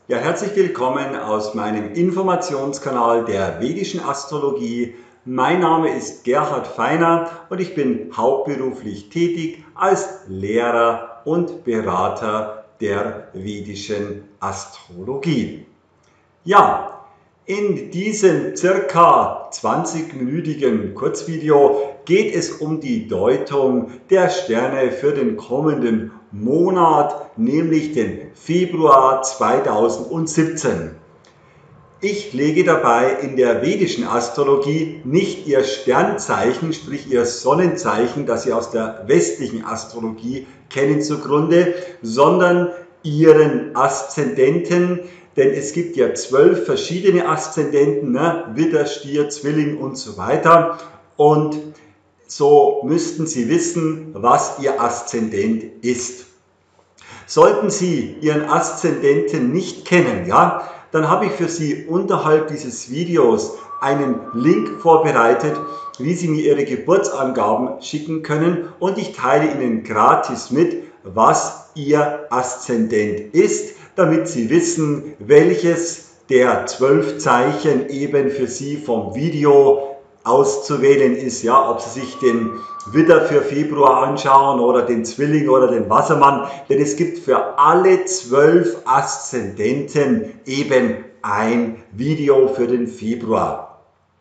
Ja, herzlich willkommen aus meinem Informationskanal der vedischen Astrologie. Mein Name ist Gerhard Feiner und ich bin hauptberuflich tätig als Lehrer und Berater der vedischen Astrologie. Ja, in diesem circa 20-minütigen Kurzvideo geht es um die Deutung der Sterne für den kommenden Monat, nämlich den Februar 2017. Ich lege dabei in der vedischen Astrologie nicht Ihr Sternzeichen, sprich Ihr Sonnenzeichen, das Sie aus der westlichen Astrologie kennen, zugrunde, sondern Ihren Aszendenten, denn es gibt ja 12 verschiedene Aszendenten, ne? Widder, Stier, Zwilling und so weiter. Und so müssten Sie wissen, was Ihr Aszendent ist. Sollten Sie Ihren Aszendenten nicht kennen, ja, dann habe ich für Sie unterhalb dieses Videos einen Link vorbereitet, wie Sie mir Ihre Geburtsangaben schicken können, und ich teile Ihnen gratis mit, was Ihr Aszendent ist, damit Sie wissen, welches der 12 Zeichen eben für Sie vom Video auszuwählen ist, ja, ob Sie sich den Widder für Februar anschauen oder den Zwilling oder den Wassermann, denn es gibt für alle 12 Aszendenten eben ein Video für den Februar.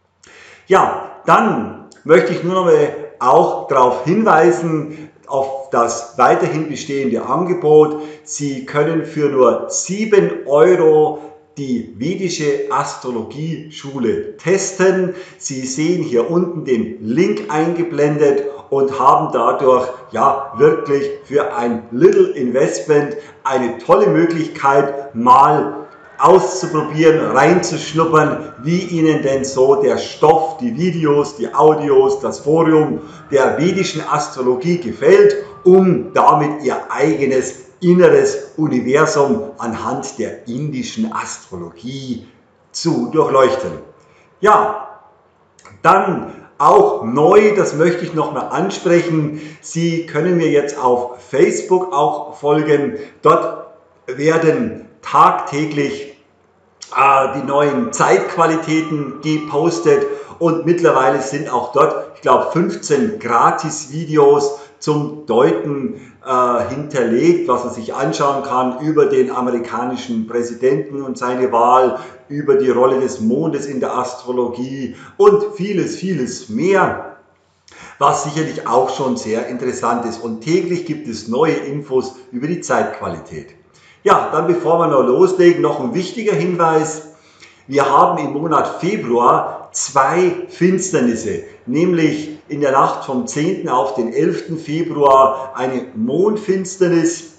Ja, dann möchte ich nur noch mal auch darauf hinweisen, auf das weiterhin bestehende Angebot. Sie können für nur 7 € die vedische Astrologieschule testen. Sie sehen hier unten den Link eingeblendet und haben dadurch ja wirklich für ein Little Investment eine tolle Möglichkeit, mal auszuprobieren, reinzuschnuppern, wie Ihnen denn so der Stoff, die Videos, die Audios, das Forum der vedischen Astrologie gefällt, um damit Ihr eigenes inneres Universum anhand der indischen Astrologie zu durchleuchten. Ja, dann auch neu, das möchte ich nochmal ansprechen, Sie können mir jetzt auf Facebook auch folgen. Dort werden tagtäglich die neuen Zeitqualitäten gepostet und mittlerweile sind auch dort, ich glaube, 15 Gratis-Videos zum Deuten hinterlegt, was man sich anschauen kann über den amerikanischen Präsidenten und seine Wahl, über die Rolle des Mondes in der Astrologie und vieles, vieles mehr, was sicherlich auch schon sehr interessant ist. Und täglich gibt es neue Infos über die Zeitqualität. Ja, dann bevor wir noch loslegen, noch ein wichtiger Hinweis. Wir haben im Monat Februar 2 Finsternisse, nämlich in der Nacht vom 10. auf den 11. Februar eine Mondfinsternis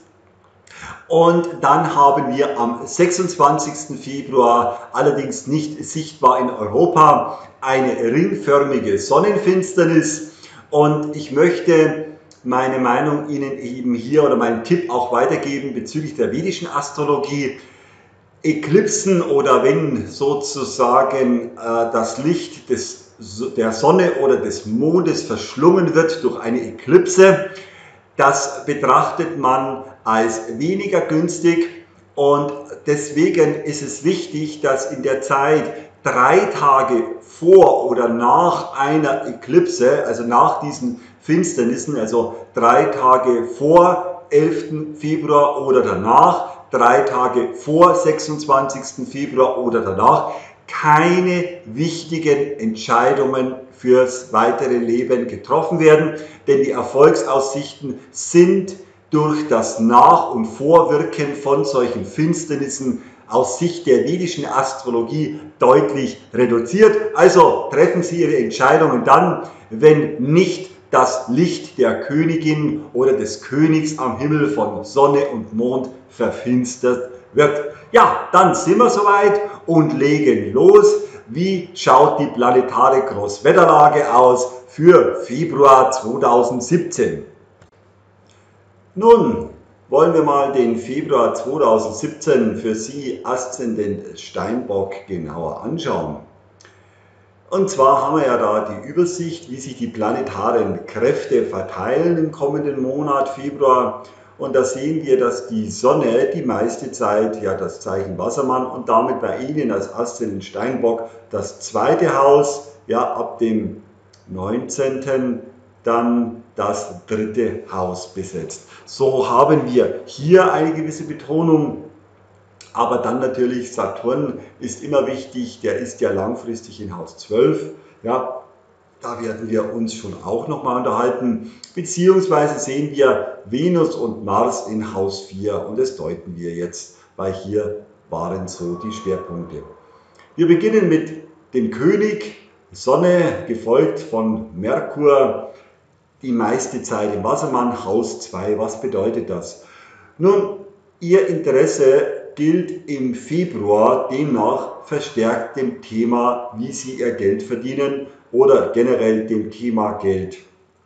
und dann haben wir am 26. Februar, allerdings nicht sichtbar in Europa, eine ringförmige Sonnenfinsternis, und ich möchte meine Meinung Ihnen eben hier oder meinen Tipp auch weitergeben bezüglich der vedischen Astrologie. Eklipsen oder wenn sozusagen das Licht der Sonne oder des Mondes verschlungen wird durch eine Eklipse, das betrachtet man als weniger günstig, und deswegen ist es wichtig, dass in der Zeit 3 Tage vor oder nach einer Eklipse, also nach diesen Finsternissen, also 3 Tage vor 11. Februar oder danach, 3 Tage vor 26. Februar oder danach, keine wichtigen Entscheidungen fürs weitere Leben getroffen werden, denn die Erfolgsaussichten sind durch das Nach- und Vorwirken von solchen Finsternissen aus Sicht der vedischen Astrologie deutlich reduziert. Also treffen Sie Ihre Entscheidungen dann, wenn nicht das Licht der Königin oder des Königs am Himmel von Sonne und Mond verfinstert wird. Ja, dann sind wir soweit und legen los. Wie schaut die planetare Großwetterlage aus für Februar 2017? Nun wollen wir mal den Februar 2017 für Sie Aszendent Steinbock genauer anschauen. Und zwar haben wir ja da die Übersicht, wie sich die planetaren Kräfte verteilen im kommenden Monat Februar. Und da sehen wir, dass die Sonne die meiste Zeit, ja, das Zeichen Wassermann und damit bei Ihnen als Aszendent Steinbock das zweite Haus, ja, ab dem 19. dann das dritte Haus besetzt. So haben wir hier eine gewisse Betonung, aber dann natürlich Saturn ist immer wichtig, der ist ja langfristig in Haus 12, ja, da werden wir uns schon auch nochmal unterhalten, beziehungsweise sehen wir Venus und Mars in Haus 4 und das deuten wir jetzt, weil hier waren so die Schwerpunkte. Wir beginnen mit dem König, Sonne, gefolgt von Merkur, die meiste Zeit im Wassermann, Haus 2. Was bedeutet das? Nun, Ihr Interesse gilt im Februar demnach verstärkt dem Thema, wie Sie Ihr Geld verdienen oder generell dem Thema Geld.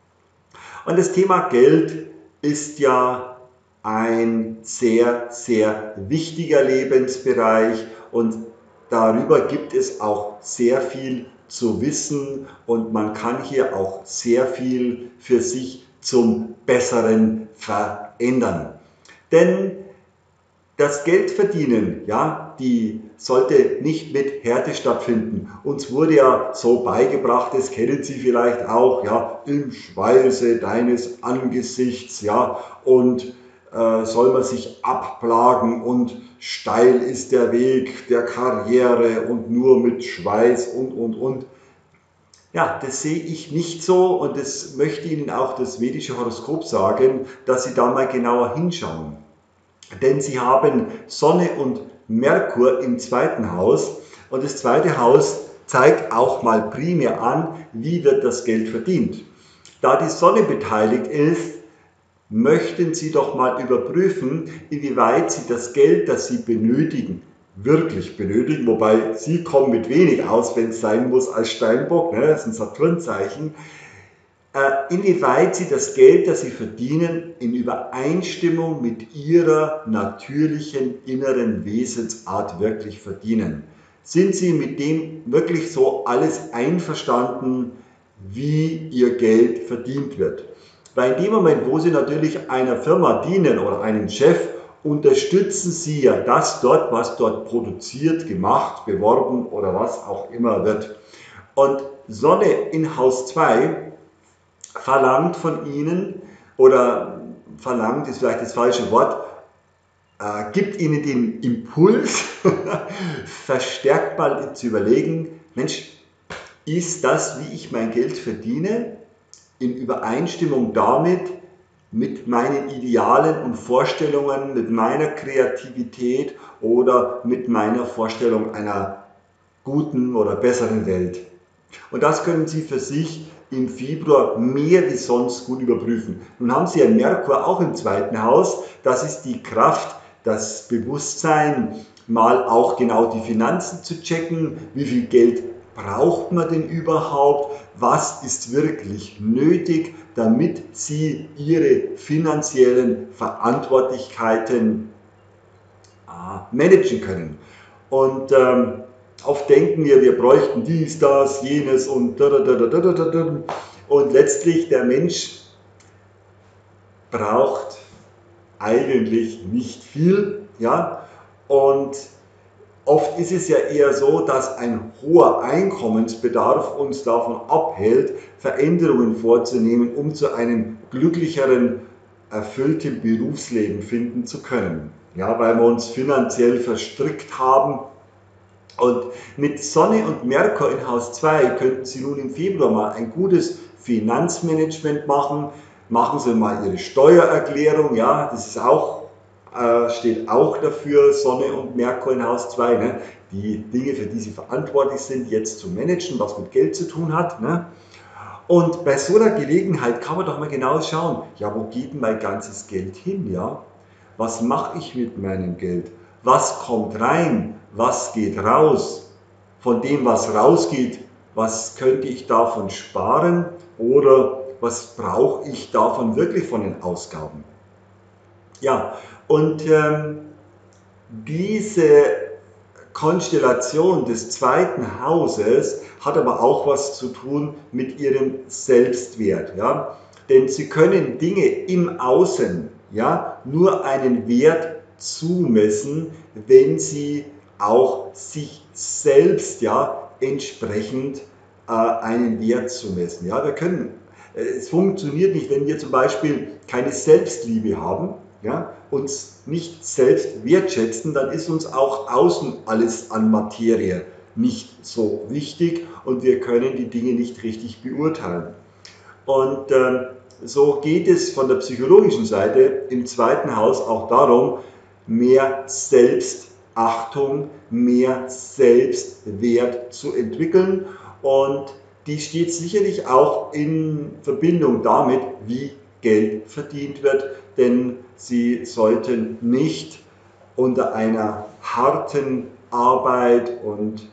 Und das Thema Geld ist ja ein sehr, sehr wichtiger Lebensbereich und darüber gibt es auch sehr viel zu wissen und man kann hier auch sehr viel für sich zum Besseren verändern. Denn das Geldverdienen, ja, die sollte nicht mit Härte stattfinden. Uns wurde ja so beigebracht, das kennen Sie vielleicht auch, ja, im Schweiße deines Angesichts, ja, und soll man sich abplagen und steil ist der Weg der Karriere und nur mit Schweiß und. Ja, das sehe ich nicht so und das möchte Ihnen auch das vedische Horoskop sagen, dass Sie da mal genauer hinschauen. Denn Sie haben Sonne und Merkur im zweiten Haus und das zweite Haus zeigt auch mal primär an, wie wird das Geld verdient. Da die Sonne beteiligt ist, möchten Sie doch mal überprüfen, inwieweit Sie das Geld, das Sie benötigen, wirklich benötigen, wobei Sie kommen mit wenig aus, wenn es sein muss als Steinbock, ne, das ist ein Saturnzeichen, inwieweit Sie das Geld, das Sie verdienen, in Übereinstimmung mit Ihrer natürlichen inneren Wesensart wirklich verdienen. Sind Sie mit dem wirklich so alles einverstanden, wie Ihr Geld verdient wird? Weil in dem Moment, wo Sie natürlich einer Firma dienen oder einem Chef, unterstützen Sie ja das dort, was dort produziert, gemacht, beworben oder was auch immer wird. Und Sonne in Haus 2 verlangt von Ihnen, oder verlangt ist vielleicht das falsche Wort, gibt Ihnen den Impuls, verstärkt mal zu überlegen, Mensch, ist das, wie ich mein Geld verdiene, in Übereinstimmung damit, mit meinen Idealen und Vorstellungen, mit meiner Kreativität oder mit meiner Vorstellung einer guten oder besseren Welt. Und das können Sie für sich im Februar mehr wie sonst gut überprüfen. Nun haben Sie ja Merkur auch im zweiten Haus, das ist die Kraft, das Bewusstsein, mal auch genau die Finanzen zu checken, wie viel Geld braucht man denn überhaupt, was ist wirklich nötig, damit Sie Ihre finanziellen Verantwortlichkeiten managen können. Und oft denken wir bräuchten dies, das, jenes und und letztlich der Mensch braucht eigentlich nicht viel, ja, und oft ist es ja eher so, dass ein hoher Einkommensbedarf uns davon abhält, Veränderungen vorzunehmen, um zu einem glücklicheren, erfüllten Berufsleben finden zu können. Ja, weil wir uns finanziell verstrickt haben. Und mit Sonne und Merkur in Haus 2 könnten Sie nun im Februar mal ein gutes Finanzmanagement machen. Machen Sie mal Ihre Steuererklärung, ja, das ist auch, steht auch dafür, Sonne und Merkur in Haus 2, ne? Die Dinge, für die Sie verantwortlich sind, jetzt zu managen, was mit Geld zu tun hat. Ne? Und bei so einer Gelegenheit kann man doch mal genau schauen, ja, wo geht denn mein ganzes Geld hin, ja? Was mache ich mit meinem Geld? Was kommt rein? Was geht raus? Von dem, was rausgeht, was könnte ich davon sparen oder was brauche ich davon wirklich von den Ausgaben? Ja, und diese Konstellation des zweiten Hauses hat aber auch was zu tun mit Ihrem Selbstwert. Ja? Denn Sie können Dinge im Außen ja, nur einen Wert zumessen, wenn sie auch sich selbst ja, entsprechend einen Wert zumessen. Ja, es funktioniert nicht, wenn wir zum Beispiel keine Selbstliebe haben, ja, uns nicht selbst wertschätzen, dann ist uns auch außen alles an Materie nicht so wichtig und wir können die Dinge nicht richtig beurteilen. Und so geht es von der psychologischen Seite im zweiten Haus auch darum, mehr Selbstachtung, mehr Selbstwert zu entwickeln. Und die steht sicherlich auch in Verbindung damit, wie Geld verdient wird, denn Sie sollten nicht unter einer harten Arbeit und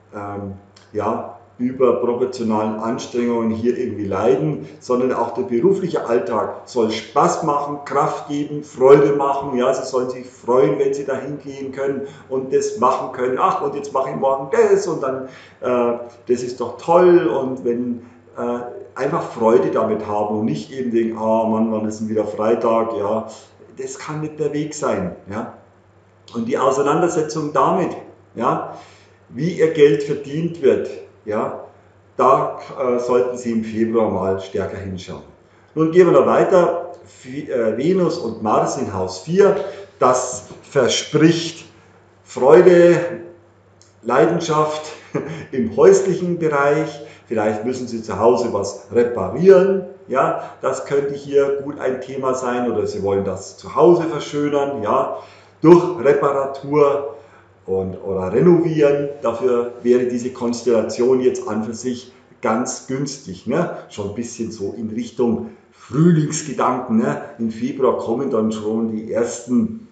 ja, überproportionalen Anstrengungen hier irgendwie leiden, sondern auch der berufliche Alltag soll Spaß machen, Kraft geben, Freude machen. Ja, Sie sollen sich freuen, wenn Sie da hingehen können und das machen können. Ach, und jetzt mache ich morgen das und dann, das ist doch toll. Und wenn einfach Freude damit haben und nicht eben denken, oh Mann, wann ist denn wieder Freitag? Ja, das kann nicht der Weg sein. Ja. Und die Auseinandersetzung damit, ja, wie Ihr Geld verdient wird, ja, da sollten Sie im Februar mal stärker hinschauen. Nun gehen wir noch weiter. Venus und Mars in Haus 4, das verspricht Freude, Leidenschaft im häuslichen Bereich. Vielleicht müssen Sie zu Hause was reparieren. Ja, das könnte hier gut ein Thema sein, oder Sie wollen das zu Hause verschönern, ja, durch Reparatur oder renovieren. Dafür wäre diese Konstellation jetzt an für sich ganz günstig. Ne? Schon ein bisschen so in Richtung Frühlingsgedanken. Ne? Im Februar kommen dann schon die ersten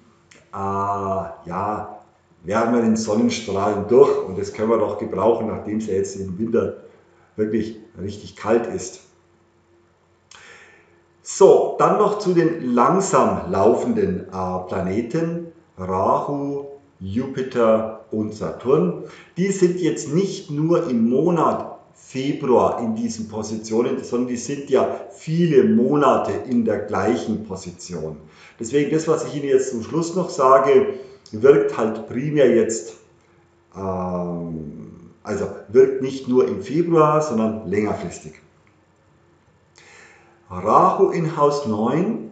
ja, wärmeren Sonnenstrahlen durch, und das können wir doch gebrauchen, nachdem es ja jetzt im Winter wirklich richtig kalt ist. So, dann noch zu den langsam laufenden Planeten, Rahu, Jupiter und Saturn. Die sind jetzt nicht nur im Monat Februar in diesen Positionen, sondern die sind ja viele Monate in der gleichen Position. Deswegen das, was ich Ihnen jetzt zum Schluss noch sage, wirkt halt primär jetzt, also wirkt nicht nur im Februar, sondern längerfristig. Rahu in Haus 9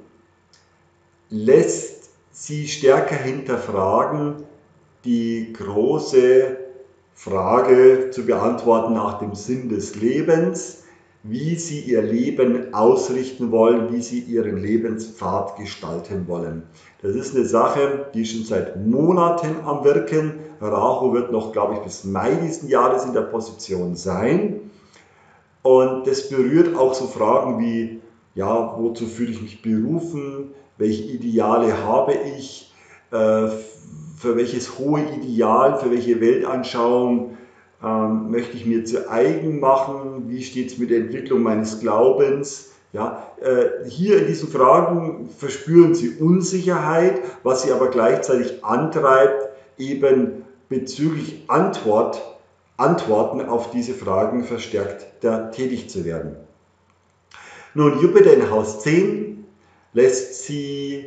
lässt Sie stärker hinterfragen, die große Frage zu beantworten nach dem Sinn des Lebens, wie Sie Ihr Leben ausrichten wollen, wie Sie Ihren Lebenspfad gestalten wollen. Das ist eine Sache, die schon seit Monaten am Wirken. Rahu wird noch, glaube ich, bis Mai diesen Jahres in der Position sein. Und das berührt auch so Fragen wie, ja, wozu fühle ich mich berufen, welche Ideale habe ich, für welches hohe Ideal, für welche Weltanschauung möchte ich mir zu eigen machen, wie steht es mit der Entwicklung meines Glaubens. Ja, hier in diesen Fragen verspüren Sie Unsicherheit, was Sie aber gleichzeitig antreibt, eben bezüglich Antworten auf diese Fragen verstärkter tätig zu werden. Nun, Jupiter in Haus 10 lässt Sie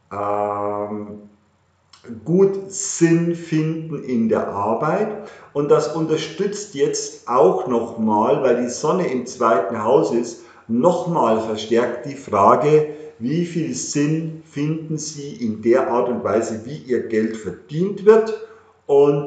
gut Sinn finden in der Arbeit, und das unterstützt jetzt auch nochmal, weil die Sonne im zweiten Haus ist, nochmal verstärkt die Frage, wie viel Sinn finden Sie in der Art und Weise, wie Ihr Geld verdient wird, und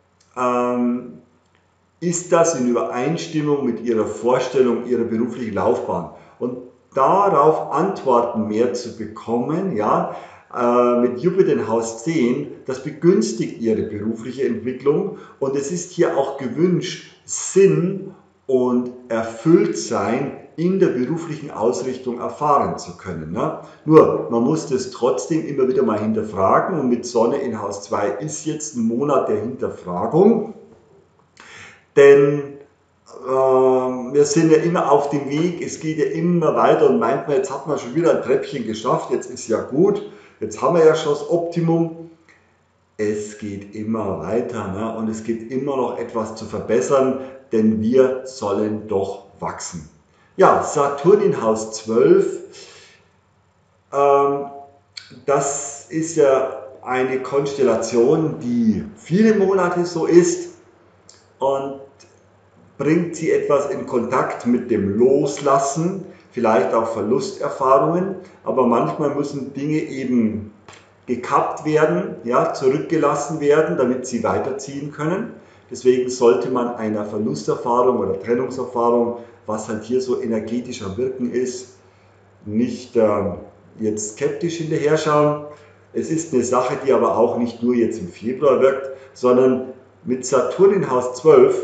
ist das in Übereinstimmung mit Ihrer Vorstellung, Ihrer beruflichen Laufbahn? Und darauf Antworten mehr zu bekommen, ja, mit Jupiter in Haus 10, das begünstigt Ihre berufliche Entwicklung, und es ist hier auch gewünscht, Sinn und Erfülltsein in der beruflichen Ausrichtung erfahren zu können. Ne? Nur, man muss das trotzdem immer wieder mal hinterfragen, und mit Sonne in Haus 2 ist jetzt ein Monat der Hinterfragung, denn wir sind ja immer auf dem Weg, es geht ja immer weiter, und meint man, jetzt hat man schon wieder ein Treppchen geschafft, jetzt ist ja gut, jetzt haben wir ja schon das Optimum. Es geht immer weiter, ne? Und es gibt immer noch etwas zu verbessern, denn wir sollen doch wachsen. Ja, Saturn in Haus 12 das ist ja eine Konstellation, die viele Monate so ist und bringt sie etwas in Kontakt mit dem Loslassen, vielleicht auch Verlusterfahrungen, aber manchmal müssen Dinge eben gekappt werden, ja, zurückgelassen werden, damit sie weiterziehen können. Deswegen sollte man einer Verlusterfahrung oder Trennungserfahrung, was halt hier so energetisch am Wirken ist, nicht jetzt skeptisch hinterher schauen. Es ist eine Sache, die aber auch nicht nur jetzt im Februar wirkt, sondern mit Saturn in Haus 12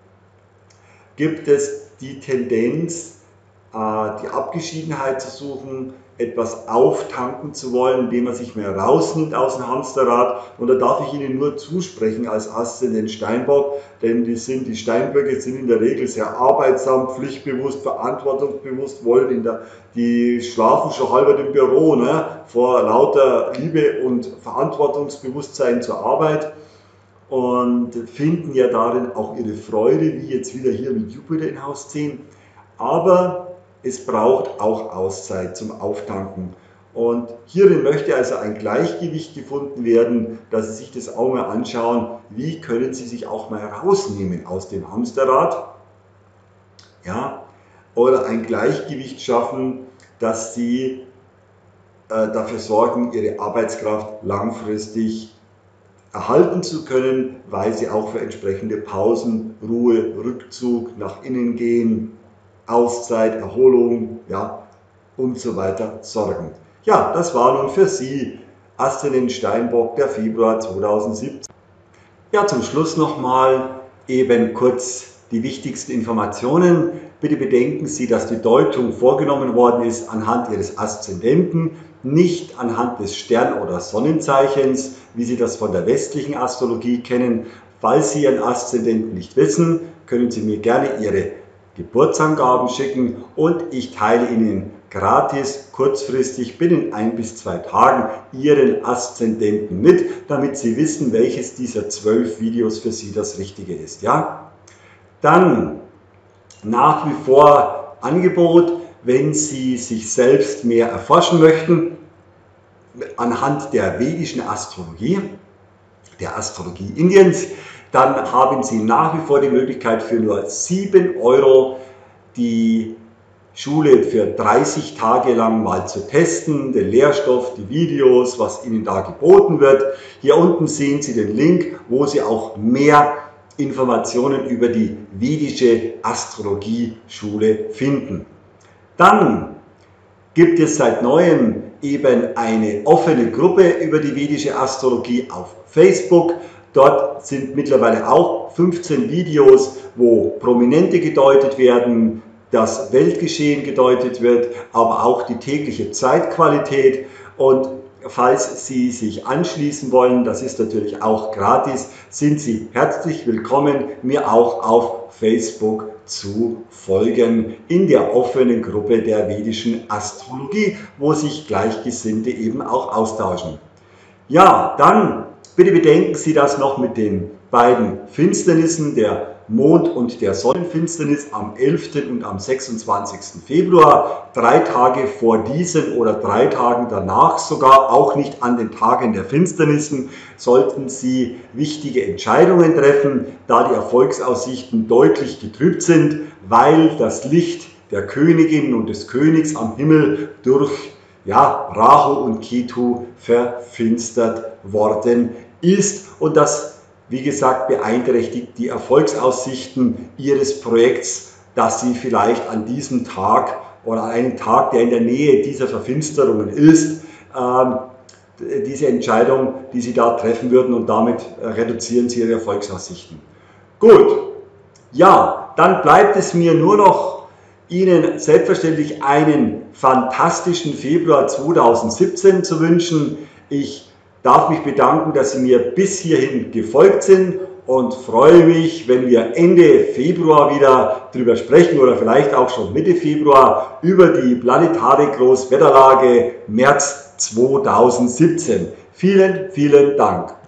gibt es die Tendenz, die Abgeschiedenheit zu suchen, etwas auftanken zu wollen, indem man sich mehr rausnimmt aus dem Hamsterrad. Und da darf ich Ihnen nur zusprechen als Aszendent Steinbock, denn die Steinböcke sind in der Regel sehr arbeitsam, pflichtbewusst, verantwortungsbewusst, die schlafen schon halber im Büro, ne, vor lauter Liebe und Verantwortungsbewusstsein zur Arbeit und finden ja darin auch ihre Freude, wie jetzt wieder hier mit Jupiter in Haus 10. Aber es braucht auch Auszeit zum Auftanken. Und hierin möchte also ein Gleichgewicht gefunden werden, dass Sie sich das auch mal anschauen, wie können Sie sich auch mal rausnehmen aus dem Hamsterrad, ja, oder ein Gleichgewicht schaffen, dass Sie dafür sorgen, Ihre Arbeitskraft langfristig erhalten zu können, weil Sie auch für entsprechende Pausen, Ruhe, Rückzug, nach innen gehen, Auszeit, Erholung, ja, und so weiter sorgen. Ja, das war nun für Sie Aszendent Steinbock, der Februar 2017. Ja, zum Schluss nochmal eben kurz die wichtigsten Informationen. Bitte bedenken Sie, dass die Deutung vorgenommen worden ist anhand Ihres Aszendenten, nicht anhand des Stern- oder Sonnenzeichens, wie Sie das von der westlichen Astrologie kennen. Falls Sie Ihren Aszendenten nicht wissen, können Sie mir gerne Ihre Geburtsangaben schicken und ich teile Ihnen gratis, kurzfristig, binnen 1 bis 2 Tagen Ihren Aszendenten mit, damit Sie wissen, welches dieser 12 Videos für Sie das Richtige ist. Ja? Dann nach wie vor Angebot, wenn Sie sich selbst mehr erforschen möchten, anhand der vedischen Astrologie, der Astrologie Indiens, dann haben Sie nach wie vor die Möglichkeit für nur 7 € die Schule für 30 Tage lang mal zu testen, den Lehrstoff, die Videos, was Ihnen da geboten wird. Hier unten sehen Sie den Link, wo Sie auch mehr Informationen über die vedische Astrologie-Schule finden. Dann gibt es seit neuem eben eine offene Gruppe über die vedische Astrologie auf Facebook. Dort sind mittlerweile auch 15 Videos, wo Prominente gedeutet werden, das Weltgeschehen gedeutet wird, aber auch die tägliche Zeitqualität. Und falls Sie sich anschließen wollen, das ist natürlich auch gratis, sind Sie herzlich willkommen, mir auch auf Facebook zu folgen in der offenen Gruppe der vedischen Astrologie, wo sich Gleichgesinnte eben auch austauschen. Ja, dann bitte bedenken Sie das noch mit den beiden Finsternissen, der Mond- und der Sonnenfinsternis am 11. und am 26. Februar, 3 Tage vor diesen oder 3 Tagen danach sogar, auch nicht an den Tagen der Finsternissen, sollten Sie wichtige Entscheidungen treffen, da die Erfolgsaussichten deutlich getrübt sind, weil das Licht der Königin und des Königs am Himmel durch Rahu und Ketu verfinstert worden ist und das, wie gesagt, beeinträchtigt die Erfolgsaussichten Ihres Projekts, dass Sie vielleicht an diesem Tag oder an einem Tag, der in der Nähe dieser Verfinsterungen ist, diese Entscheidung, die Sie da treffen würden und damit reduzieren Sie Ihre Erfolgsaussichten. Gut, ja, dann bleibt es mir nur noch Ihnen selbstverständlich einen fantastischen Februar 2017 zu wünschen. Ich darf mich bedanken, dass Sie mir bis hierhin gefolgt sind und freue mich, wenn wir Ende Februar wieder drüber sprechen oder vielleicht auch schon Mitte Februar über die planetare Großwetterlage März 2017. Vielen, vielen Dank.